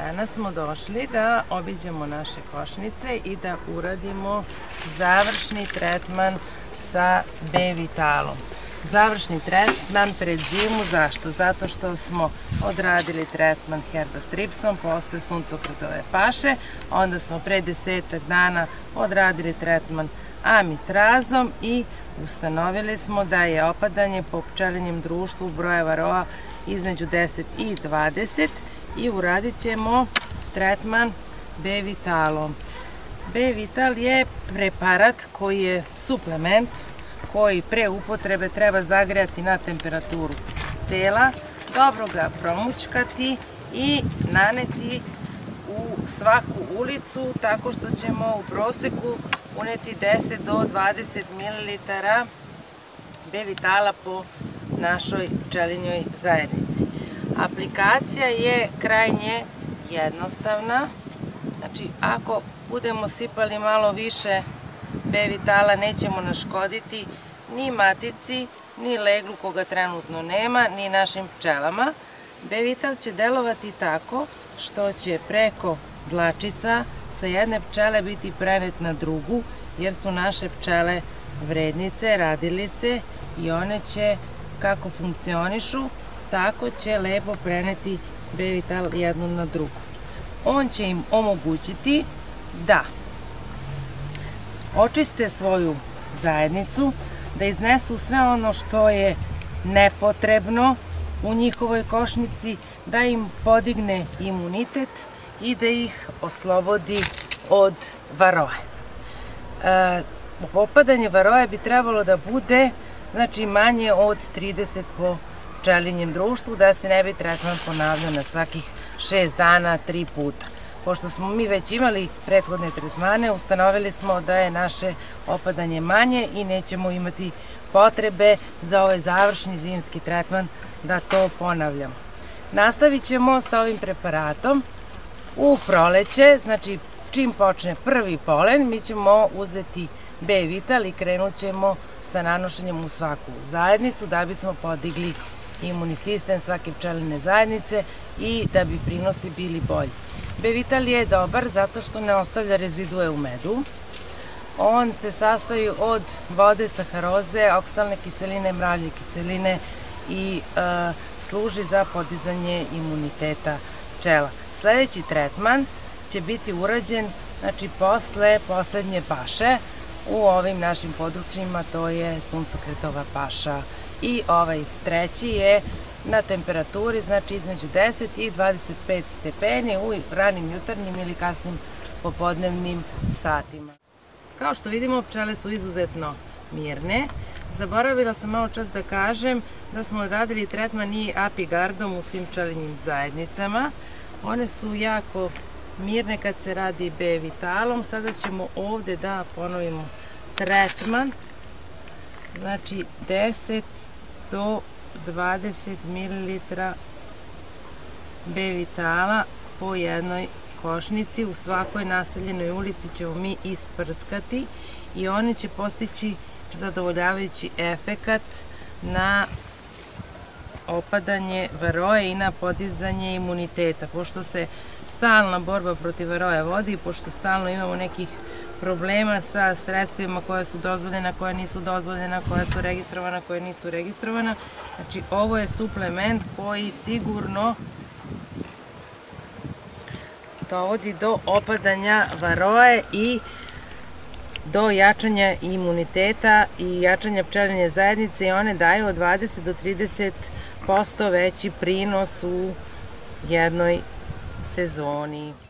Danas smo došli da obiđemo naše košnice i da uradimo završni tretman sa B Vitalom. Završni tretman pred zimu, zašto? Zato što smo odradili tretman herbastripsom posle suncokretove paše, onda smo pre 10 dana odradili tretman amitrazom i ustanovili smo da je opadanje po pčelinjem društvu broja varoa između 10 i 20 i uradit ćemo tretman B Vitalom. B Vital je preparat koji je suplement koji pre upotrebe treba zagrejati na temperaturu tela, dobro ga promućkati i naneti u svaku ulicu tako što ćemo u proseku uneti 10 do 20 ml B Vitala po našoj pčelinjoj zajednici. Aplikacija je krajnje jednostavna, znači ako budemo sipali malo više B Vitala nećemo naškoditi ni matici, ni leglu koga trenutno nema, ni našim pčelama. B Vital će delovati tako što će preko dlačica sa jedne pčele biti prenet na drugu, jer su naše pčele vrednice, radilice i one će, kako funkcionišu, tako će lepo preneti B Vital jednu na drugu. On će im omogućiti da očiste svoju zajednicu, da iznesu sve ono što je nepotrebno u njihovoj košnici, da im podigne imunitet i da ih oslobodi od varoje. Opadanje varoje bi trebalo da bude manje od 30 po pčelinjem društvu, da se ne bi tretman ponavljao na svakih 6 dana 3 puta. Pošto smo mi već imali prethodne tretmane, ustanovili smo da je naše opadanje manje i nećemo imati potrebe za ovaj završni zimski tretman da to ponavljamo. Nastavit ćemo sa ovim preparatom u proleće, znači čim počne prvi polen, mi ćemo uzeti B Vital i krenut ćemo sa nanošenjem u svaku zajednicu da bismo podigli imunni sistem svake pčeline zajednice i da bi prinosi bili bolji. B Vital je dobar zato što ne ostavlja rezidue u medu. On se sastoji od vode, saharoze, oksalne kiseline, mravlje kiseline i služi za podizanje imuniteta pčela. Sledeći tretman će biti urađen posle poslednje paše u ovim našim područjima, to je suncokretova paša. I ovaj treći je na temperaturi, znači između 10 i 25 stepeni u ranim jutarnjim ili kasnim popodnevnim satima. Kao što vidimo, pčele su izuzetno mirne. Zaboravila sam malo čas da kažem da smo radili tretman i Apigardom u svim pčelinjim zajednicama. One su jako mirne kad se radi B Vitalom. Sada ćemo ovde da ponovimo tretman, znači 10 do 20 ml B Vitala po jednoj košnici. U svakoj naseljenoj ulici ćemo mi isprskati i one će postići zadovoljavajući efekat na opadanje varoje i na podizanje imuniteta. Pošto se stalna borba protiv varoje vodi i pošto stalno imamo nekih problema sa sredstvima koja su dozvoljena, koja nisu dozvoljena, koja su registrovana, koja nisu registrovana. Znači, ovo je suplement koji sigurno dovodi do opadanja varoje i do jačanja imuniteta i jačanja pčelinje zajednice i one daju od 20 do 30% veći prinos u jednoj sezoni.